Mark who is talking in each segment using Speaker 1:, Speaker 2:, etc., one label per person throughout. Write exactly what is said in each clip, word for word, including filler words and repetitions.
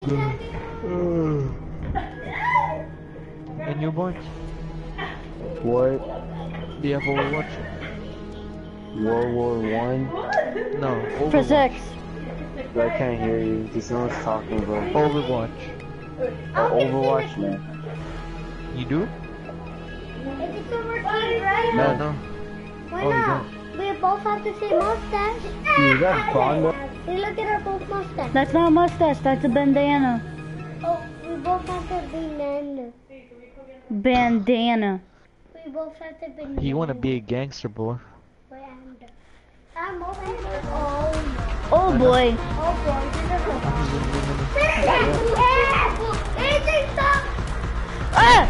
Speaker 1: And newborn?
Speaker 2: What?
Speaker 1: Do you have Overwatch?
Speaker 2: World War One?
Speaker 1: No, Overwatch.
Speaker 3: Press X.
Speaker 2: I can't hear you. Just no one's talking, bro.
Speaker 1: Overwatch.
Speaker 2: Oh, Overwatch, man.
Speaker 1: You do?
Speaker 4: Is it over team, right?
Speaker 1: No, no.
Speaker 4: Why
Speaker 1: Oh, you
Speaker 4: not?
Speaker 1: don't?
Speaker 4: We both have the same mustache.
Speaker 2: Dude, is that Bonda?
Speaker 4: Hey, look at our both mustache.
Speaker 3: That's not a mustache, that's a bandana.
Speaker 4: Oh, we both have the banana.
Speaker 3: Bandana.
Speaker 4: We both have the banana.
Speaker 1: You wanna be a gangster, boy.
Speaker 4: Banana. I'm over here. Oh, no.
Speaker 3: Oh boy.
Speaker 4: Oh, boy. Anything stop!
Speaker 3: Ah!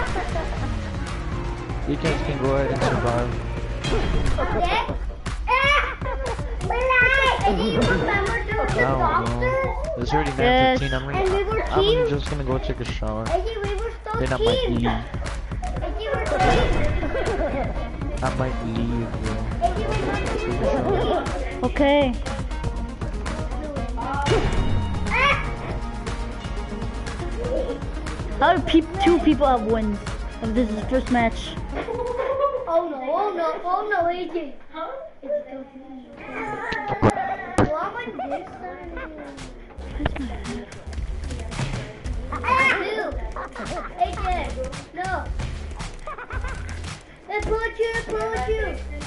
Speaker 1: You guys can go ahead and survive.
Speaker 4: Okay. Ah! Relax. And you remember there was
Speaker 1: I
Speaker 4: a
Speaker 1: don't
Speaker 4: doctor?
Speaker 1: know. It's already
Speaker 3: Yes.
Speaker 1: nine fifteen. I'm,
Speaker 4: And we were
Speaker 1: I'm
Speaker 4: team.
Speaker 1: just gonna go take a shower.
Speaker 4: And you, we were still
Speaker 1: Then I might
Speaker 4: team.
Speaker 1: leave.
Speaker 4: And you were team.
Speaker 1: I might leave, bro.
Speaker 4: And you remember you were team.
Speaker 3: Okay. How do pe two people have wins if this is the first match?
Speaker 4: Oh no, oh no, oh no, A J. Huh? Why would this side? A J, no. Let's pull you, let's pull you.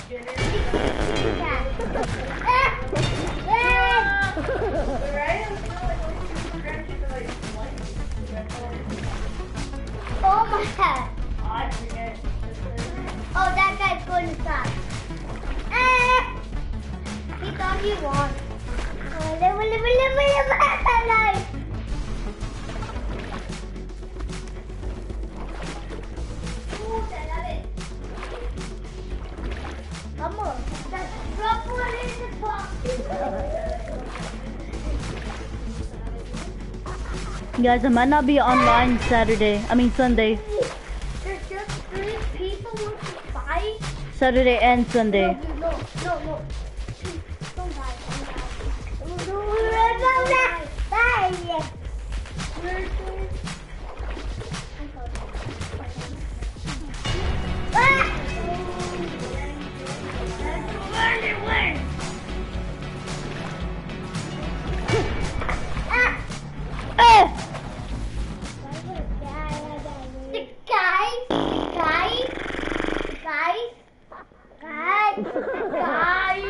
Speaker 4: Oh my God. Oh, that guy's going to stop. Ah! He thought he won. Oh, live, live, live, live, live. Come on. That's drop one in the top.
Speaker 3: Guys, I might not be online Saturday. I mean Sunday.
Speaker 4: There's just three people who can fight.
Speaker 3: Saturday and Sunday.
Speaker 4: No, no, no, no. Don't die, don't die. No, no, no, die. Die. Ah!
Speaker 3: Eh!
Speaker 4: The guys, guys, guys, guys, guys.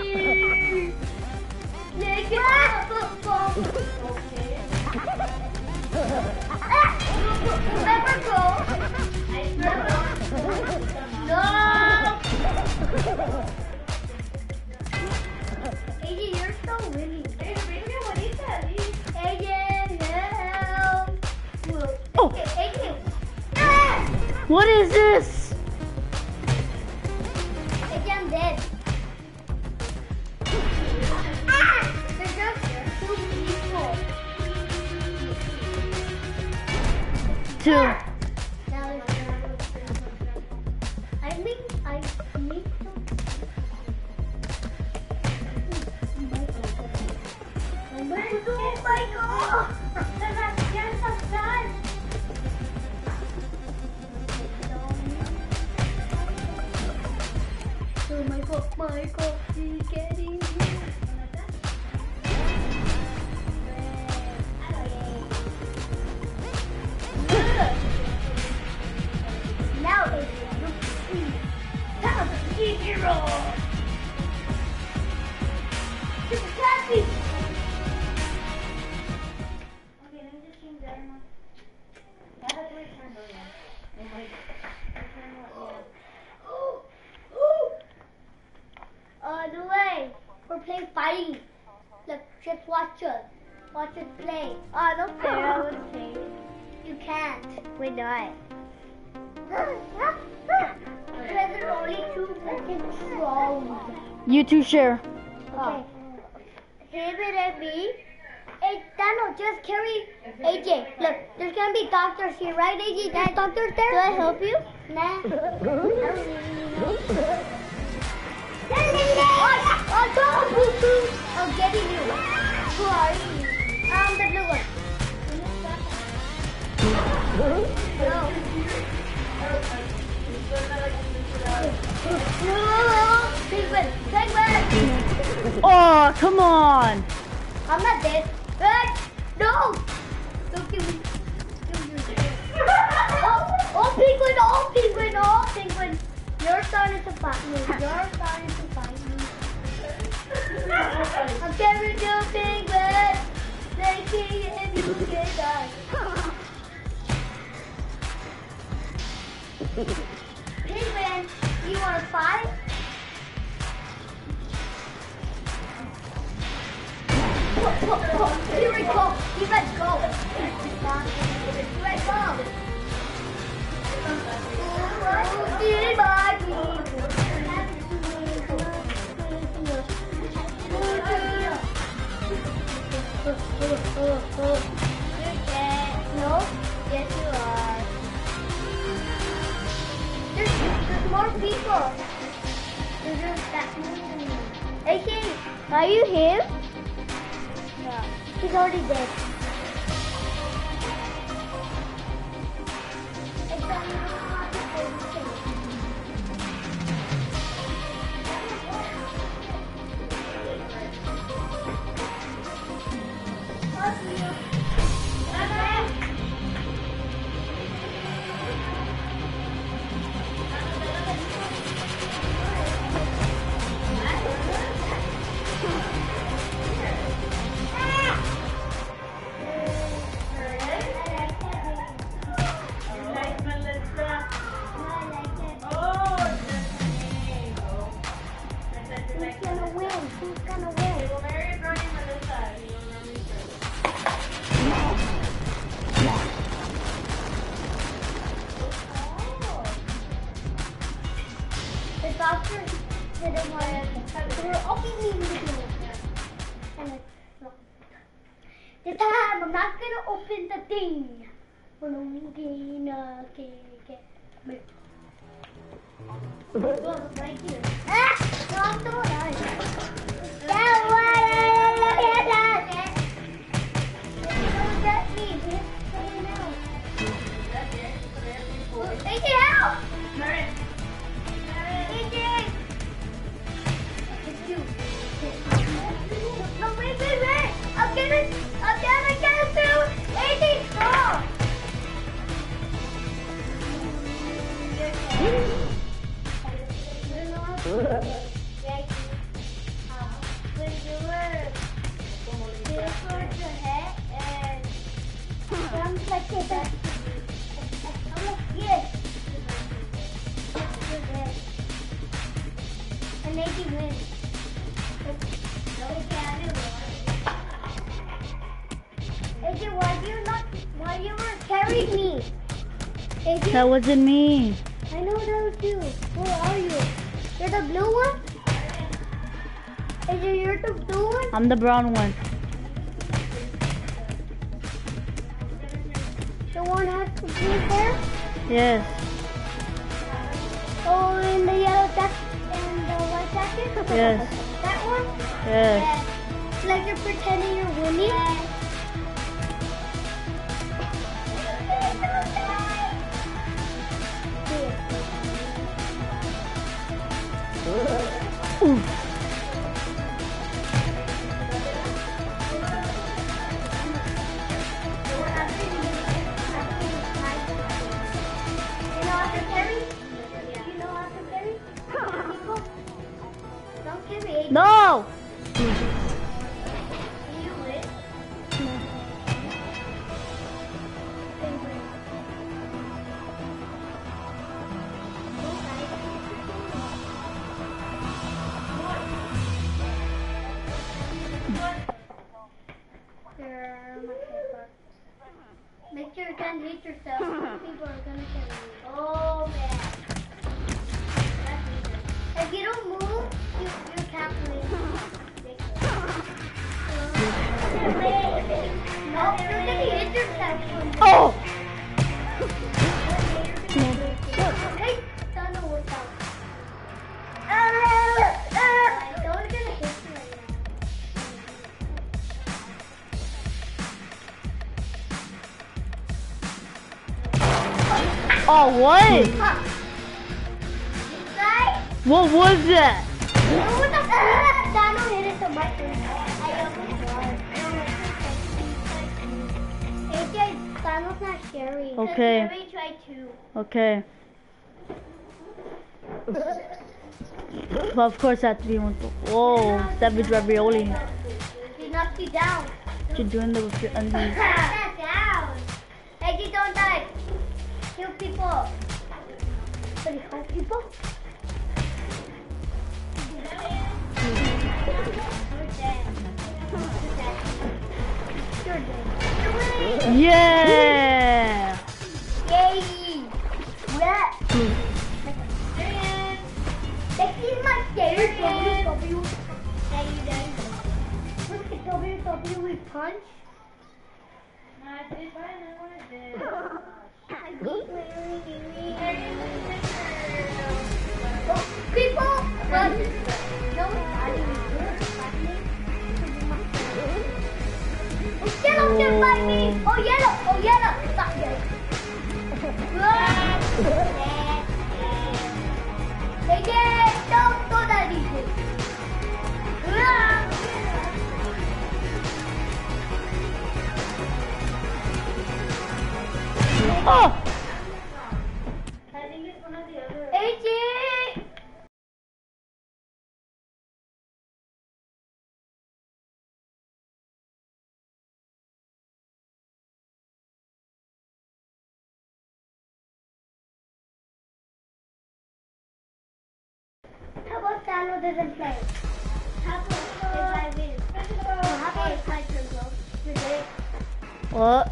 Speaker 4: Take it up. Okay. Remember go. No. A J, you're so winning. A J, help.
Speaker 3: Oh.
Speaker 4: A J.
Speaker 3: What is this?
Speaker 4: A J, I'm dead. Ah! There's just two people.
Speaker 3: Two.
Speaker 4: Now it's I think I need to. Oh my God! Yes, I'm done. Oh my God, Michael, he's getting here. Now it's time to get your roll. Super happy. Okay, let me just change that one. That has my turn again. Oh my God. Uh, the way we're playing fighting. Look, just watch us. Watch us play. Oh, don't play. I wouldn't play. You can't. Why not? Because there are only two controls.
Speaker 3: You two share.
Speaker 4: Okay. Him and me. Hey, Dano, just carry A J. Look, there's gonna be doctors here, right, A J? There's doctors there? Do I help you? Nah. I don't need you. Oh, oh, I'm getting you. Who are you? I'm the blue one. Penguin! Penguin!
Speaker 3: Oh, come on!
Speaker 4: I'm not dead. Hey, no! Don't give me. Give me your oh, oh, penguin! Oh, penguin! Oh, penguin! You're starting to fight me. You're starting to fight me. I'm carrying you, penguin! Making it you can die. Penguin, you want to fight? Here we go. You guys go. Here I go. Oh, dear my people. No? Yes, you are. There's, there's more people. There's just that many. Hey, King, are you him? Yeah. He's already dead. This time I'm not gonna open the thing. Okay, okay. Wait. Oh, right here. Ah! No, I'm still alive. That one! Don't get me. A J, help! A J! It's you. No, wait, wait, wait! I'm gonna, I'm gonna get through! A J, stop! When you were here towards your head and I'm like that. I'm like, yes. You're dead. And make you win. No, we can't do it. A J, why do you not, why you were carrying me? A J?
Speaker 3: That wasn't me.
Speaker 4: I know that was you. Where are you? You're the blue one? Is it you're the blue one?
Speaker 3: I'm the brown one.
Speaker 4: The one has the blue hair?
Speaker 3: Yes.
Speaker 4: Oh, in the yellow jacket and the white jacket?
Speaker 3: Yes.
Speaker 4: That one?
Speaker 3: Yes.
Speaker 4: Yeah. It's like you're pretending you're winning? Yeah.
Speaker 3: Ooh. No!
Speaker 4: Make sure you can't hit yourself. People are gonna kill you. Oh man. If you don't move, you you can't win. No, you're gonna hit yourself.
Speaker 3: Oh!
Speaker 4: Hey, don't know what's up. I don't gonna hit you right now.
Speaker 3: Oh, what?
Speaker 4: Huh. Guys,
Speaker 3: What was that?
Speaker 4: you know what the fuck? Thanos hit it to my face. A J, Thanos not scary.
Speaker 3: Okay.
Speaker 4: Let me try to.
Speaker 3: Okay. But of course, that to be one. Whoa, savage ravioli.
Speaker 4: He knocked you down.
Speaker 3: What you doing there with your undies?
Speaker 4: That down. A J, don't die. Kill people. But you help people? You're dead.
Speaker 3: Yeah.
Speaker 4: Yay! Yeah. This is my favorite W W. Look at W W we punch. Oh, people, but no, oh, yellow just like me. Oh, yellow. Oh, yellow. Stop yellow. They get don't do that easy.
Speaker 3: Oh.
Speaker 4: I think it's one of the other. A J. How about Thanos doesn't play? How about if I win? How about if I turn low? Today,
Speaker 3: What?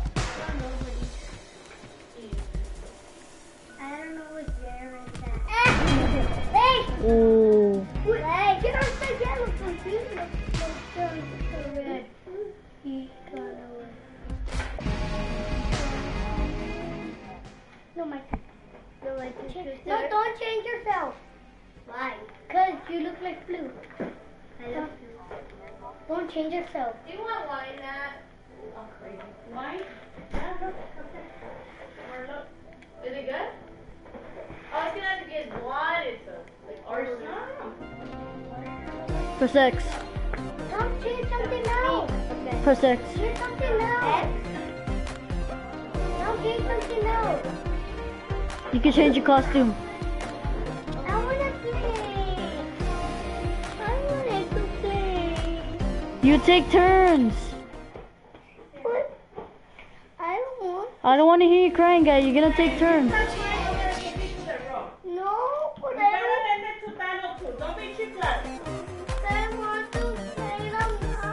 Speaker 4: I don't know what there is that. Hey!
Speaker 3: Ooh.
Speaker 4: Hey, get off the yellow from here. The red. He got away. No, my turn. No, my turn. No, don't change yourself. Why? Because you look like blue. I love blue. Don't change yourself.
Speaker 5: Do you want wine, Matt? Oh, crazy. Wine? Or look. Is it good? Oh, it's gonna have to get water, so like ours.
Speaker 3: Press X.
Speaker 4: Don't change something else. Okay.
Speaker 3: Press X.
Speaker 4: Change something else. Don't change something else.
Speaker 3: You can change your costume.
Speaker 4: I wanna play. I wanna to play.
Speaker 3: You take turns.
Speaker 4: What? I don't want.
Speaker 3: I don't want to hear you crying, guy. You're gonna take turns.
Speaker 4: No, but I don't.
Speaker 5: Don't be too close.
Speaker 4: I want to play them.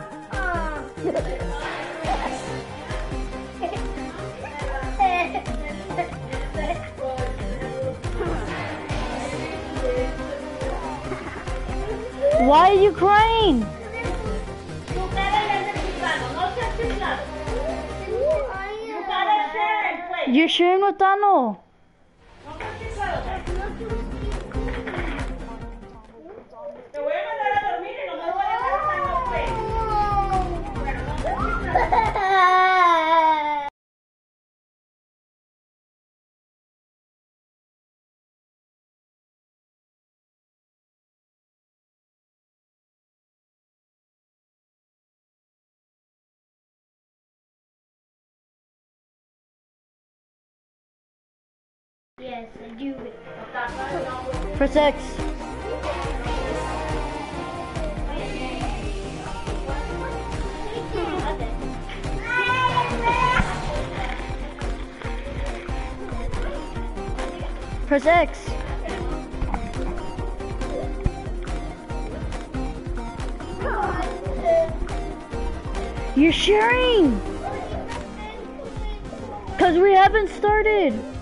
Speaker 3: Why are you crying? You're sharing with Tano.
Speaker 5: Te voy a mandar a dormir y no me voy a dejar estar no play. Bueno, no sé
Speaker 4: Yes, I do.
Speaker 3: Press X. Press X. You're sharing. Because we haven't started.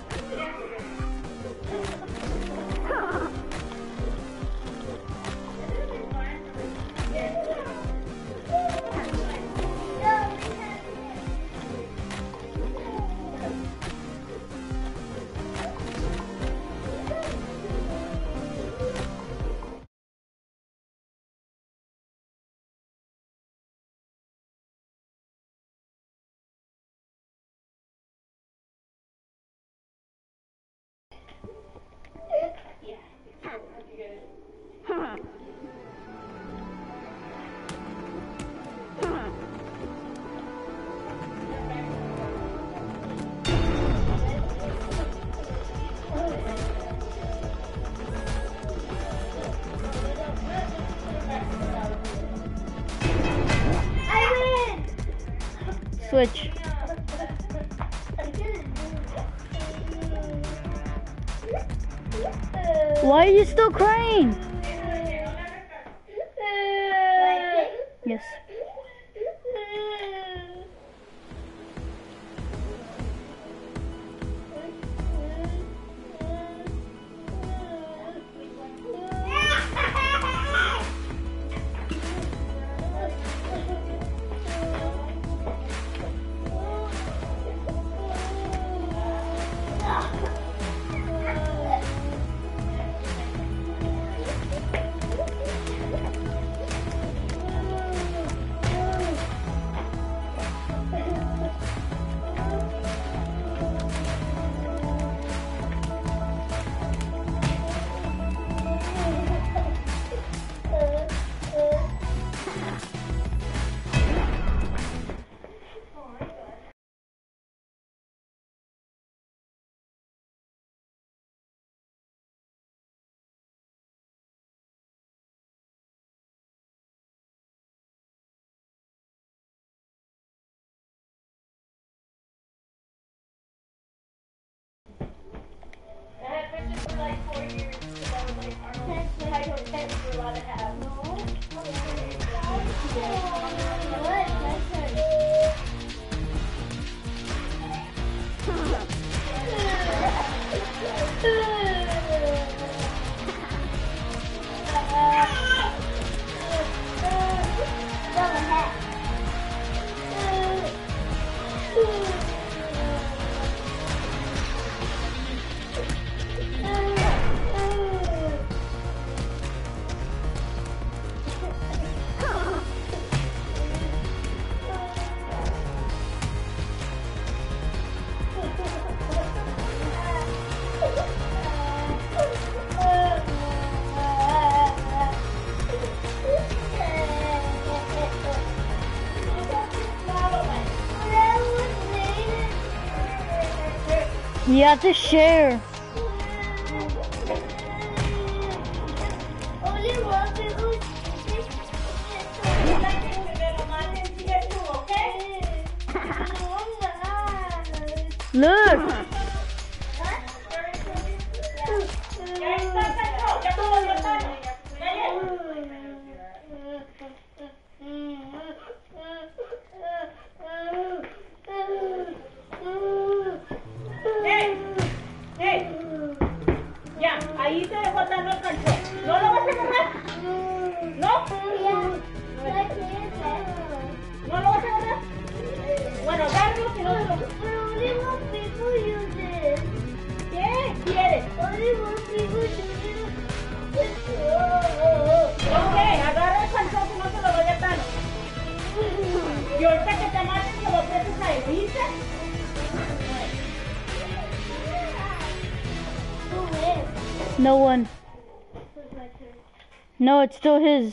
Speaker 3: Why are you still crying? Yes. You have to share.
Speaker 4: Only one people.
Speaker 3: Look.
Speaker 5: Hey, hey, ya, ahí te dejó dando el cancho. ¿No lo vas a agarrar? ¿No? ¿No lo vas a agarrar? Bueno, agárralo que no te lo...
Speaker 4: Only one people use it.
Speaker 5: ¿Qué quieres?
Speaker 4: Only one people use it.
Speaker 5: Ok, agarra el cancho que no te lo vaya a dar. Y ahorita que te maten se lo prestes a él, ¿viste?
Speaker 3: No one. No, it's still his.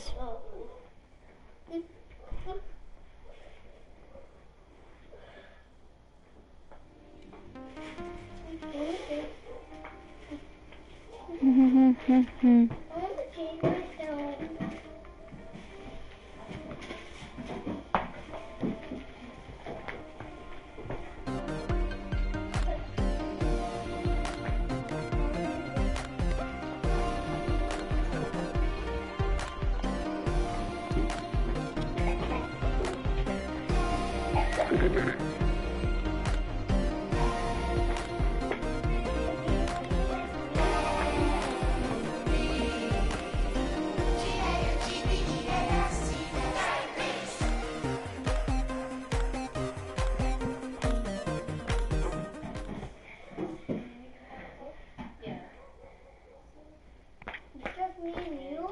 Speaker 4: Just me and you.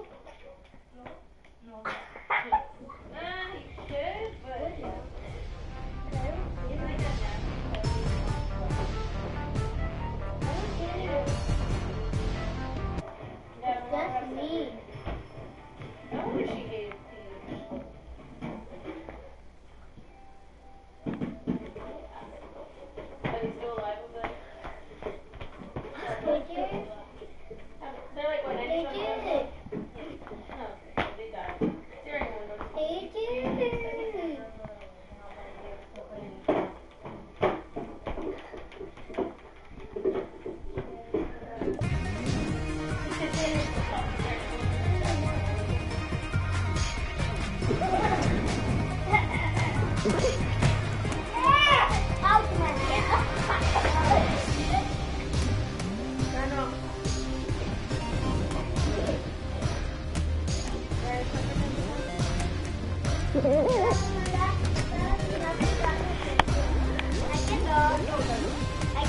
Speaker 5: Ah, he should, but...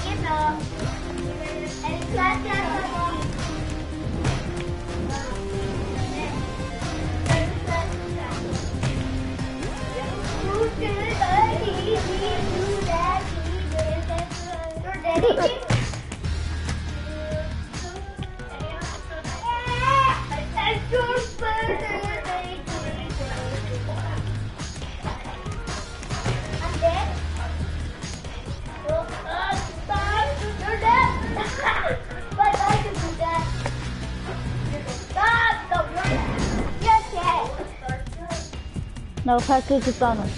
Speaker 3: No, pass it to Thanos.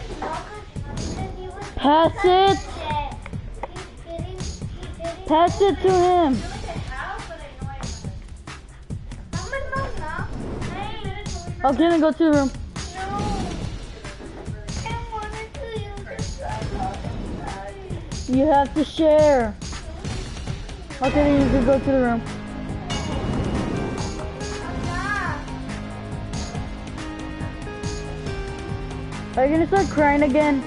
Speaker 3: Pass it! Pass it to him! Okay, then go to the room. You have to share. Okay, then you can go to the room. Are you gonna start crying again?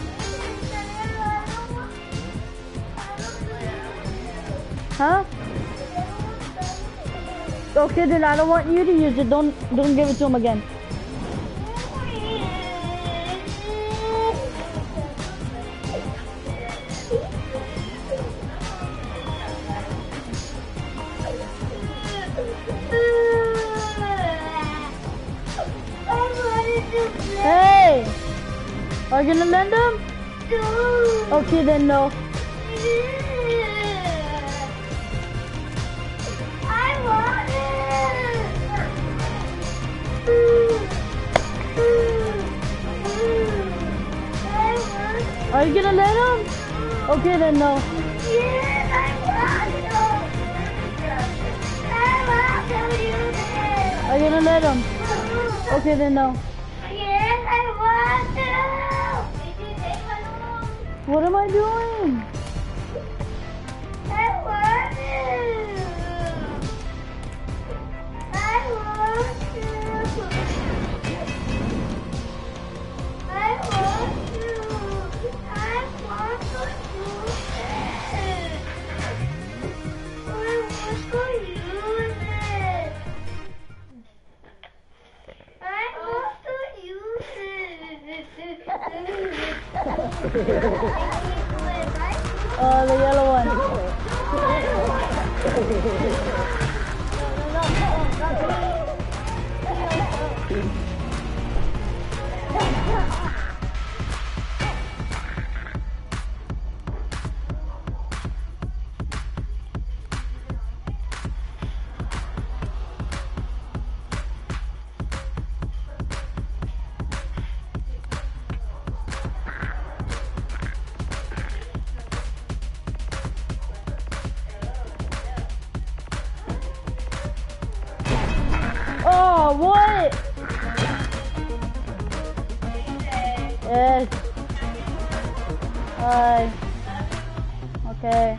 Speaker 3: Huh? Okay, then I don't want you to use it. Don't don't give it to him again. Hey! Are you gonna lend him? Okay, then no.
Speaker 4: I want it.
Speaker 3: Are you gonna let him? Okay, then no.
Speaker 4: Yes, I want to. I want to use it.
Speaker 3: Are you gonna let him? Okay, then no.
Speaker 4: Yes, I want to.
Speaker 3: What am I doing?
Speaker 4: I want to. I want to. I want to. I want to use it. I want to use it. I want to use it.
Speaker 3: Uh, the yellow one. Oh, what? Yes. Hi. Okay.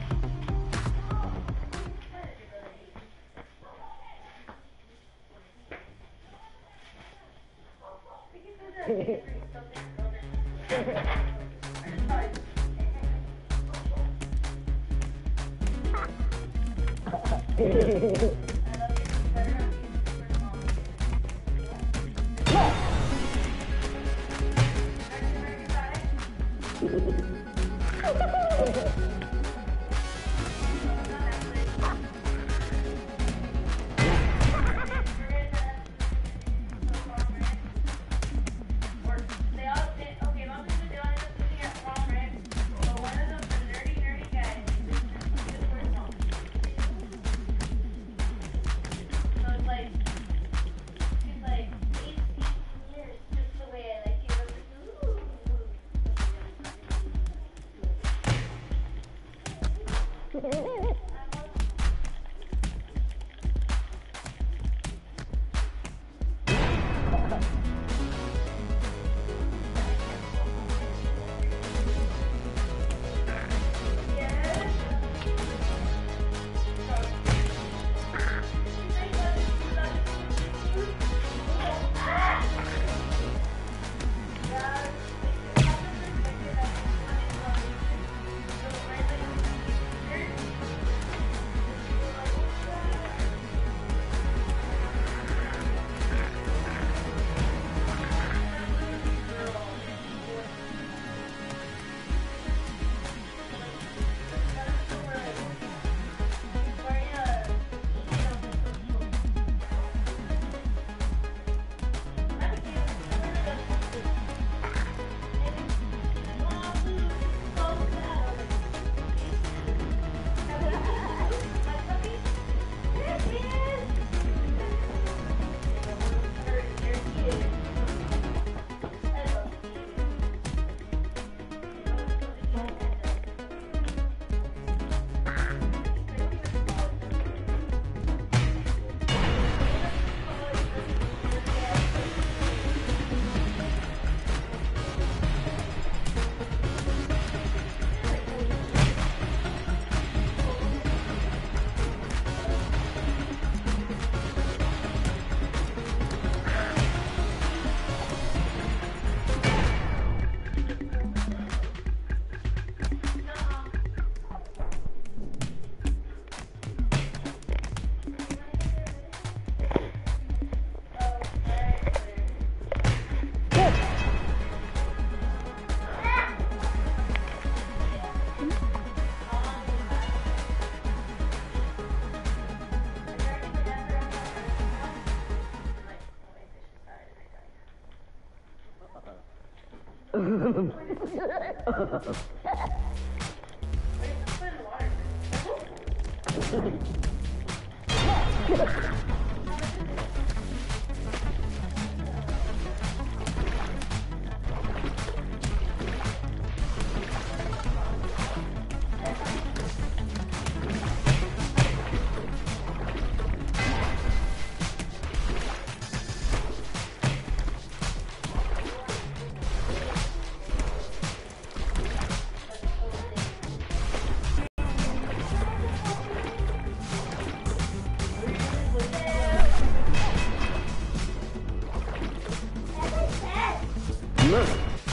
Speaker 2: Look.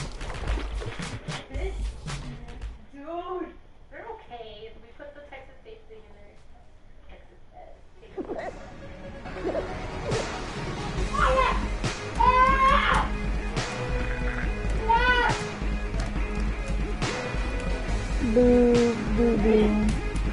Speaker 5: Dude, they're okay. We put the Texas State thing in there. Texas
Speaker 3: Boo, boo, boo.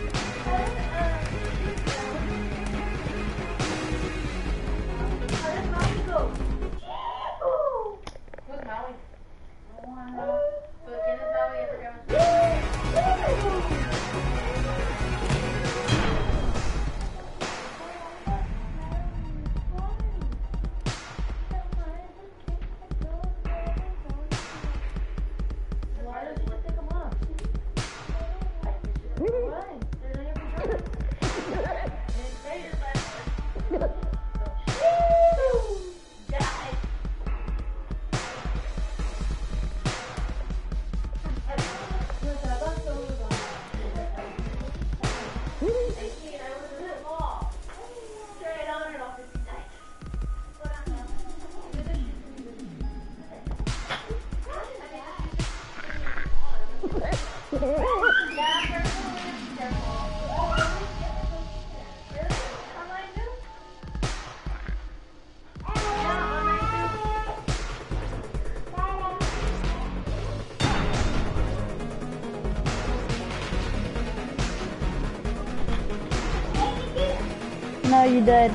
Speaker 3: No, you did.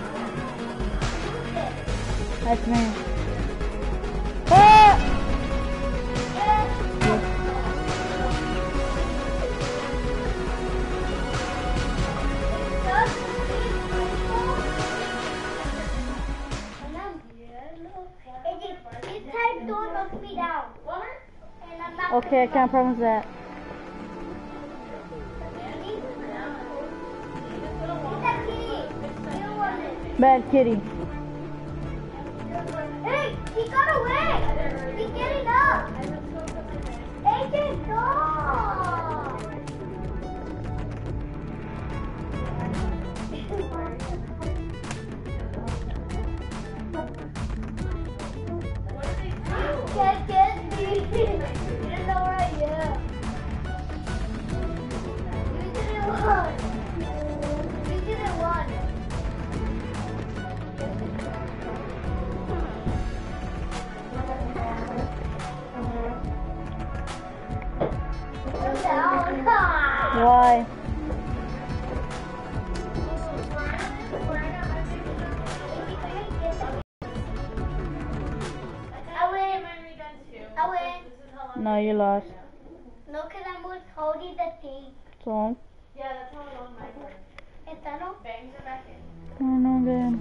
Speaker 3: That's me. Ah! Okay, I can't promise that. Bad kitty.
Speaker 4: Hey, he got away! He's getting up! A J, stop! Can't get me! You didn't know where I am. You didn't run! You didn't run!
Speaker 3: Why?
Speaker 4: I win. I win.
Speaker 3: No, you lost.
Speaker 4: No, because I was holding the thing.
Speaker 3: So?
Speaker 5: Yeah, that's how it was my turn.
Speaker 4: Is that no?
Speaker 5: Bangs are back in.
Speaker 3: I don't know then.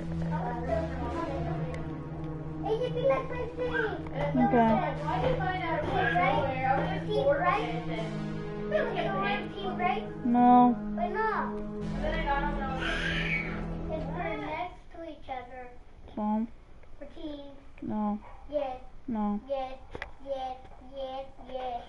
Speaker 4: It should be like my thing.
Speaker 3: Okay.
Speaker 5: Why did you find out of nowhere? I was just bored with it, and then
Speaker 4: Really, you want team right?
Speaker 3: No.
Speaker 4: Why not?
Speaker 5: and then I got home and I was like,
Speaker 4: Because we're next to each other.
Speaker 3: So?
Speaker 4: For teams.
Speaker 3: No.
Speaker 4: Yes,
Speaker 3: No.
Speaker 4: yes, yes, yes, yes.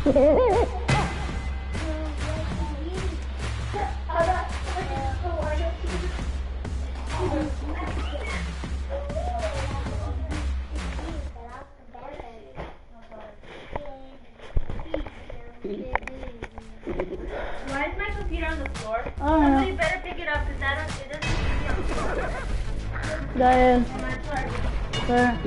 Speaker 5: Why is my computer on the floor?
Speaker 3: I don't know.
Speaker 5: Somebody better pick it up because I don't, it doesn't need to be on the floor.
Speaker 3: Diane.
Speaker 5: My charger.
Speaker 3: There.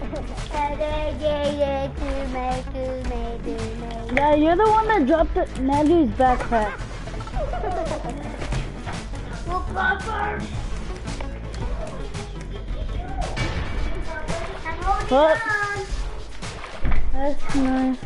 Speaker 4: Yeah.
Speaker 3: Yeah, you're the one that dropped it. Natalie's backpack.
Speaker 4: We'll go first. I'm holding
Speaker 3: What?
Speaker 4: on.
Speaker 3: That's nice.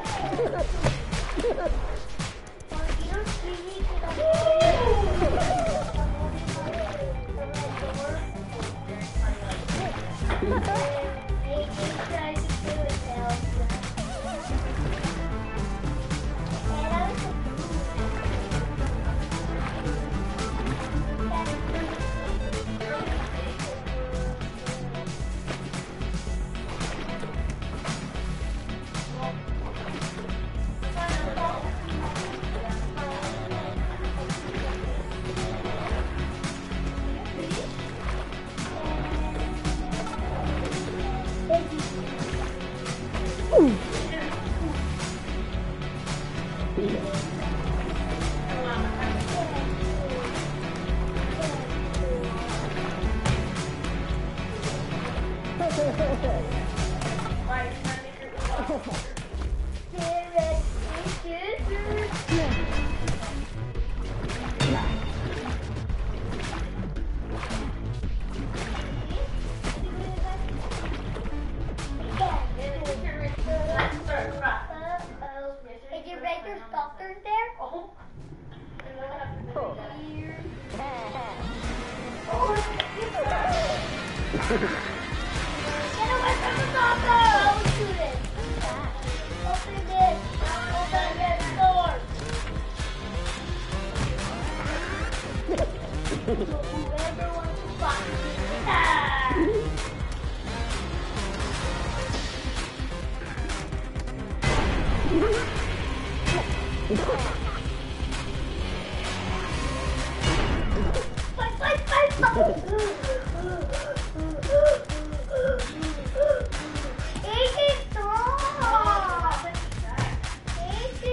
Speaker 4: Is your breaker doctors there?
Speaker 5: Oh.
Speaker 4: Get away from the doctor! I will shoot it. Open this. Open this door. Whoever wants to fuck me. Ah! Fight, fight, fight, fight! A J, stop! A J!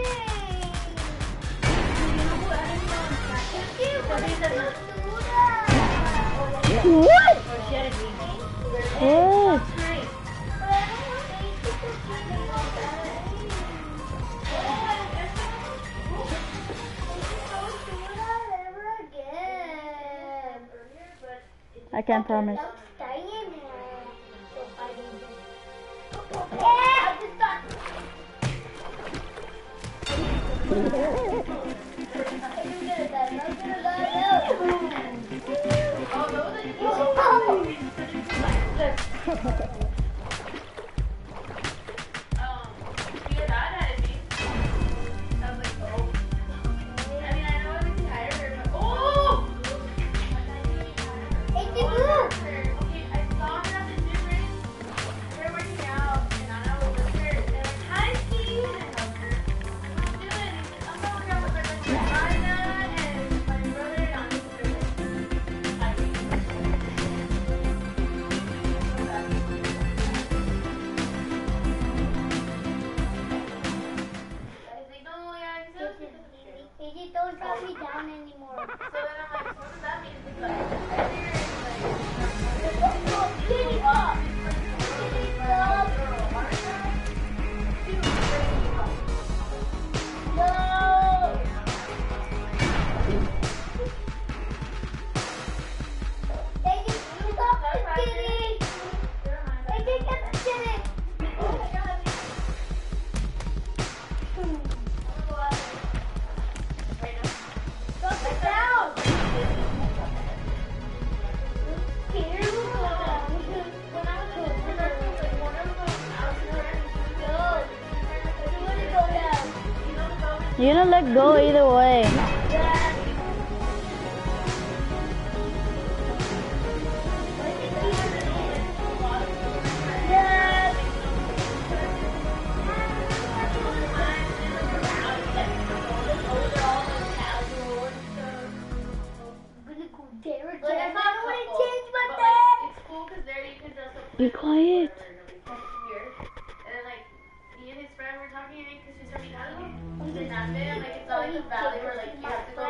Speaker 4: A J, what is the basura?
Speaker 3: What?
Speaker 5: Oh, she had a dream.
Speaker 3: Oh.
Speaker 5: Nice.
Speaker 4: But I don't want A J to see me all that. Don't do that ever again.
Speaker 3: I can't promise.
Speaker 4: Don't stay in there. So fighting this. Yeah, I just got. I'm gonna die. I'm gonna die. It's a blue. A J, don't drop me down anymore. Get it up. Get it up. No. A J, stop the kitty. A J, get the kitty. Drop it down. Here we go. When I was little, one of them, I was go. You want to go down?
Speaker 3: You don't let go either way.
Speaker 4: Yeah. Yes.
Speaker 3: Be quiet.
Speaker 6: Here. And then like me and his friend were talking, I think, because she's from Hidalgo. And then like it's not like a valley where like you have to go